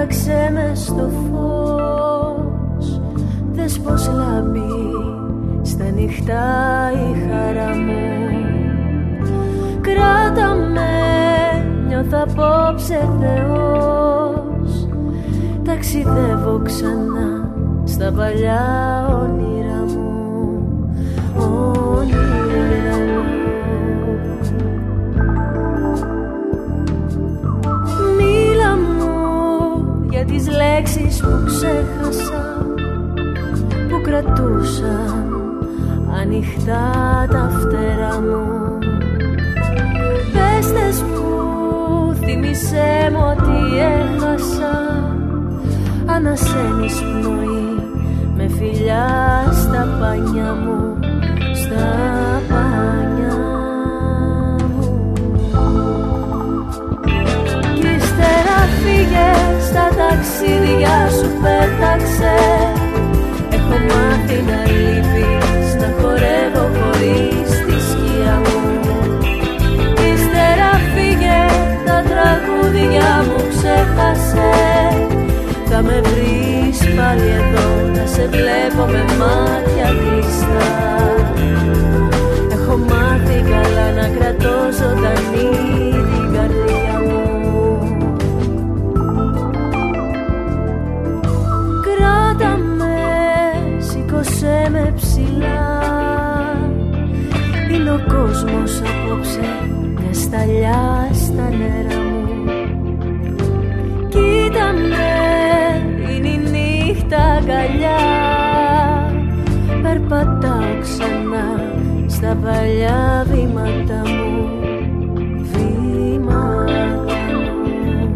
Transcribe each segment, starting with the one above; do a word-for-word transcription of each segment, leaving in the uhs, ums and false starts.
Πέταξε με στο φως, δες πως λάμπει στα νυχτά η χαρά μου. Κράτα με, νιώθω απόψε Θεός. Ταξιδεύω ξανά στα παλιά όνειρα μου, όνειρα μου. Μίλα μου για τις λέξεις που ξέχασα, που κρατούσαν ανοιχτά τα φτερά μου. Πες τες που θύμισέ μου ότι έχασα. Ανασένεις πνοή με φιλιά στα πανιά μου, στα πανιά μου. Κι ύστερα φύγε, στα ταξίδια σου πέταξε. Έχω μάθει να λείπεις, να χορεύω χωρίς τη σκιά μου. Κι ύστερα φύγε, τα τραγούδια μου ξέχασε. Θα με βρεις πάλι εδώ, να σε βλέπω με μάτια κλειστά. Έχω μάθει καλά να κρατώ ζωντανή την καρδιά μου. Κράτα με, σήκωσέ με ψηλά. Είναι ο κόσμος απόψε μια σταλιά στα νερά μου. Κοίτα με, τα αγκαλιά. Περπατάω ξανά στα παλιά βήματα μου, βήματα μου.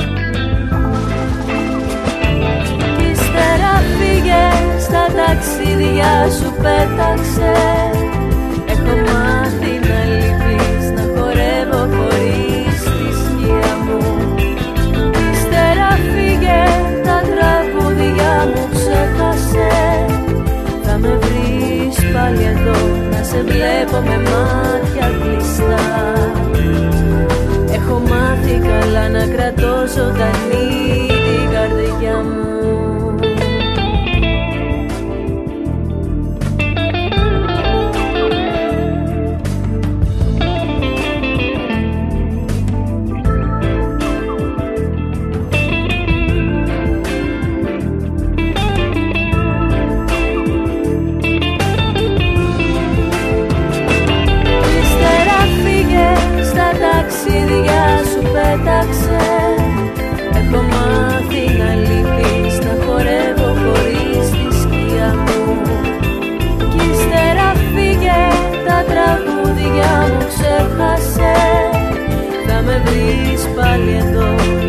Κι ύστερα φύγε, στα ταξίδια σου πέταξε. Έχω μάθει να λείπεις, να χορεύω χωρίς τη σκιά μου. Κι ύστερα φύγε, τα τραγούδια μου ξέχασε. Θα με βρεις πάλι εδώ, να σε βλέπω με μάτια κλειστά. Έχω μάθει καλά να κρατώ ζωντανή την καρδιά μου. Ταξίδια σου πέταξε. Έχω μάθει να λείπεις, να χορεύω χωρίς τη σκιά μου. Κι ύστερα φύγε, τα τραγούδια μου ξέχασε. Θα με βρεις πάλι εδώ,